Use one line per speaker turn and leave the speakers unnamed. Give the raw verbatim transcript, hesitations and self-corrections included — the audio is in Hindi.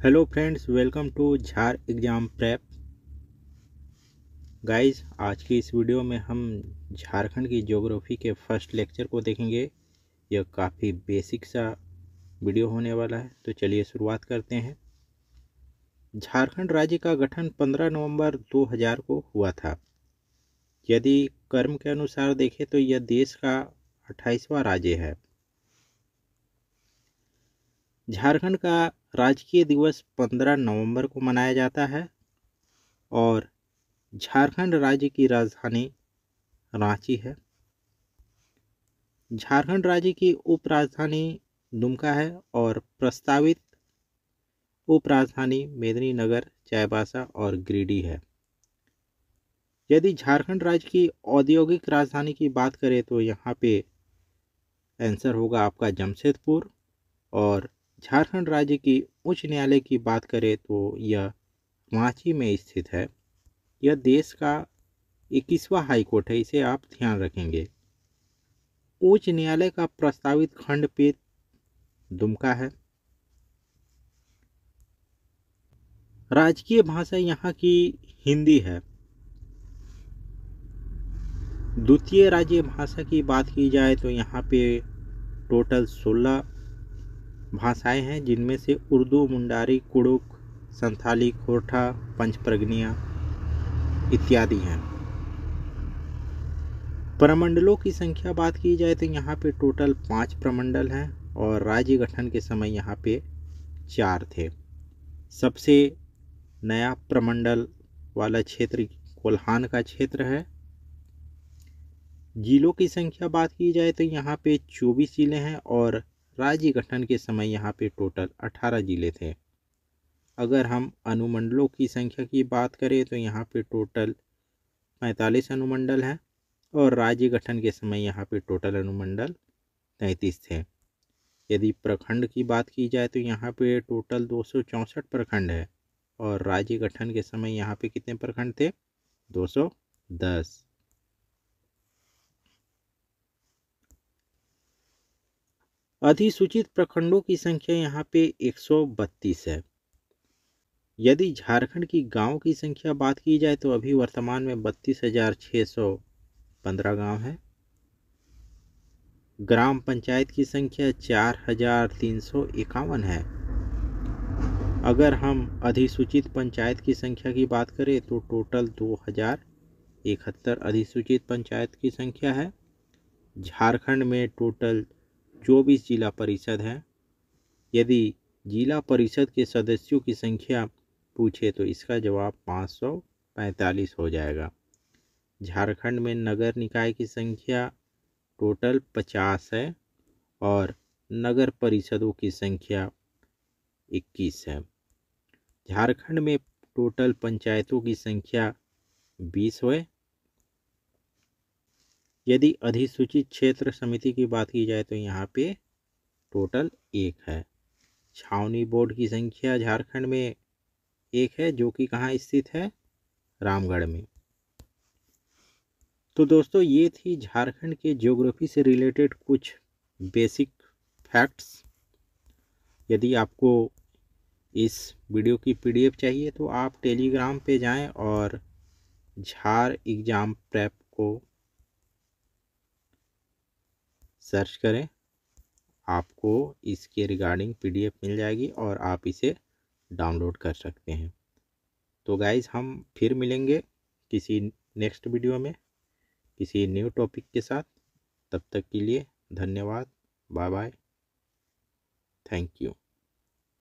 Hello friends, welcome to Jhar exam prep. Guys, आज की इस वीडियो में हम झारखंड की ज्योग्राफी के फर्स्ट लेक्चर को देखेंगे। यह काफ़ी बेसिक सा वीडियो होने वाला है, तो चलिए शुरुआत करते हैं। झारखंड राज्य का गठन पंद्रह नवंबर दो हज़ार को हुआ था। यदि क्रम के अनुसार देखें तो यह देश का अट्ठाईसवां राज्य है। झारखंड का राजकीय दिवस पंद्रह नवंबर को मनाया जाता है और झारखंड राज्य की राजधानी रांची है। झारखंड राज्य की उप राजधानी दुमका है और प्रस्तावित उप राजधानी मेदिनीनगर, चाईबासा और गिरिडीह है। यदि झारखंड राज्य की औद्योगिक राजधानी की बात करें तो यहाँ पे आंसर होगा आपका जमशेदपुर। और झारखंड राज्य की उच्च न्यायालय की बात करें तो यह रांची में स्थित है। यह देश का इक्कीसवां हाईकोर्ट है, इसे आप ध्यान रखेंगे। उच्च न्यायालय का प्रस्तावित खंडपीठ दुमका है। राजकीय भाषा यहाँ की हिंदी है। द्वितीय राज्य भाषा की बात की जाए तो यहाँ पे टोटल सोलह भाषाएं हैं, जिनमें से उर्दू, मुंडारी, कुड़ुक, संथाली, खोरठा, पंचप्रगनिया इत्यादि हैं। प्रमंडलों की संख्या बात की जाए तो यहाँ पे टोटल पाँच प्रमंडल हैं और राज्य गठन के समय यहाँ पे चार थे। सबसे नया प्रमंडल वाला क्षेत्र कोल्हान का क्षेत्र है। जिलों की संख्या बात की जाए तो यहाँ पे चौबीस जिले हैं और राज्य गठन के समय यहाँ पे टोटल अठारह जिले थे। अगर हम अनुमंडलों की संख्या की बात करें तो यहाँ पे टोटल पैंतालीस अनुमंडल हैं और राज्य गठन के समय यहाँ पे टोटल अनुमंडल तैंतीस थे। यदि प्रखंड की बात की जाए तो यहाँ पे टोटल दो सौ चौंसठ प्रखंड है और राज्य गठन के समय यहाँ पे कितने प्रखंड थे? दो सौ दस। अधिसूचित प्रखंडों की संख्या यहाँ पे एक सौ बत्तीस है। यदि झारखंड की गांव की संख्या बात की जाए तो अभी वर्तमान में बत्तीस हजार छः सौ पंद्रह गाँव है। ग्राम पंचायत की संख्या चार हजार तीन सौ इक्यावन है। अगर हम अधिसूचित पंचायत की संख्या की बात करें तो टोटल दो हजार इकहत्तर अधिसूचित पंचायत की संख्या है। झारखंड में टोटल चौबीस जिला परिषद हैं। यदि जिला परिषद के सदस्यों की संख्या पूछे तो इसका जवाब पाँच सौ पैंतालीस हो जाएगा। झारखंड में नगर निकाय की संख्या टोटल पचास है और नगर परिषदों की संख्या इक्कीस है। झारखंड में टोटल पंचायतों की संख्या बीस है। यदि अधिसूचित क्षेत्र समिति की बात की जाए तो यहाँ पे टोटल एक है। छावनी बोर्ड की संख्या झारखंड में एक है, जो कि कहाँ स्थित है? रामगढ़ में। तो दोस्तों, ये थी झारखंड के ज्योग्राफी से रिलेटेड कुछ बेसिक फैक्ट्स। यदि आपको इस वीडियो की पीडीएफ चाहिए तो आप टेलीग्राम पे जाएं और झार एग्ज़ाम प्रेप को सर्च करें। आपको इसके रिगार्डिंग पीडीएफ मिल जाएगी और आप इसे डाउनलोड कर सकते हैं। तो गाइज, हम फिर मिलेंगे किसी नेक्स्ट वीडियो में किसी न्यू टॉपिक के साथ। तब तक के लिए धन्यवाद। Bye bye. Thank you.